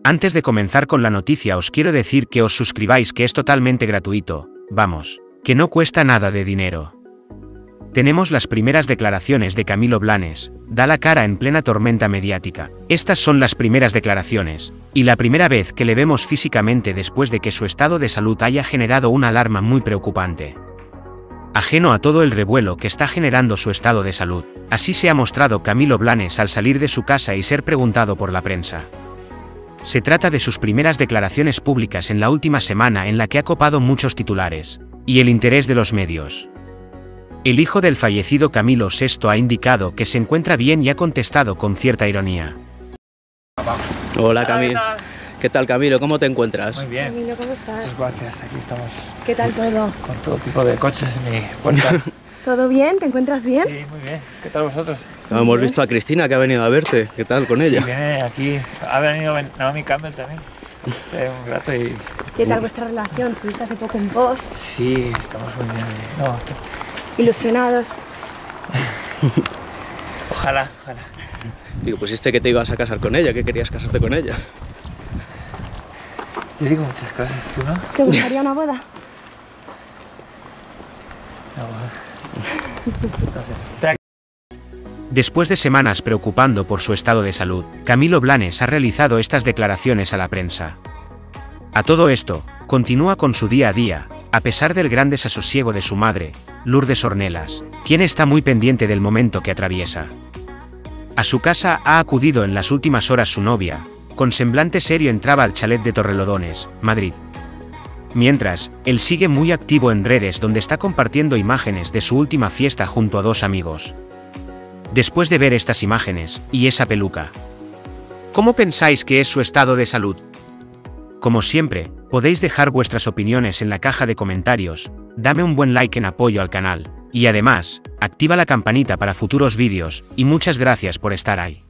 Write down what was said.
Antes de comenzar con la noticia os quiero decir que os suscribáis, que es totalmente gratuito, vamos, que no cuesta nada de dinero. Tenemos las primeras declaraciones de Camilo Blanes, da la cara en plena tormenta mediática. Estas son las primeras declaraciones, y la primera vez que le vemos físicamente después de que su estado de salud haya generado una alarma muy preocupante. Ajeno a todo el revuelo que está generando su estado de salud, así se ha mostrado Camilo Blanes al salir de su casa y ser preguntado por la prensa. Se trata de sus primeras declaraciones públicas en la última semana, en la que ha copado muchos titulares y el interés de los medios. El hijo del fallecido Camilo VI ha indicado que se encuentra bien y ha contestado con cierta ironía. Hola Camilo. ¿Qué tal, Camilo? ¿Cómo te encuentras? Muy bien. Camilo, ¿cómo estás? Muchas gracias. Aquí estamos ¿Qué tal todo? con todo tipo de coches en mi puerta. ¿Todo bien? ¿Te encuentras bien? Sí, muy bien. ¿Qué tal vosotros? Hemos visto a Cristina, que ha venido a verte. ¿Qué tal con ella? Sí, viene aquí. Ha venido Naomi Campbell también. Un rato y... ¿Qué tal vuestra relación? Estuviste hace poco en Post. Sí, estamos muy bien. No, Ilusionados. ojalá. Digo, pusiste que te ibas a casar con ella, que querías casarte con ella. Te digo muchas cosas, ¿tú no? ¿Te gustaría una boda? No. Después de semanas preocupando por su estado de salud, Camilo Blanes ha realizado estas declaraciones a la prensa. A todo esto, continúa con su día a día, a pesar del gran desasosiego de su madre, Lourdes Ornelas, quien está muy pendiente del momento que atraviesa. A su casa ha acudido en las últimas horas su novia, con semblante serio entraba al chalet de Torrelodones, Madrid. Mientras, él sigue muy activo en redes, donde está compartiendo imágenes de su última fiesta junto a dos amigos. Después de ver estas imágenes, y esa peluca, ¿cómo pensáis que es su estado de salud? Como siempre, podéis dejar vuestras opiniones en la caja de comentarios, dame un buen like en apoyo al canal, y además, activa la campanita para futuros vídeos, y muchas gracias por estar ahí.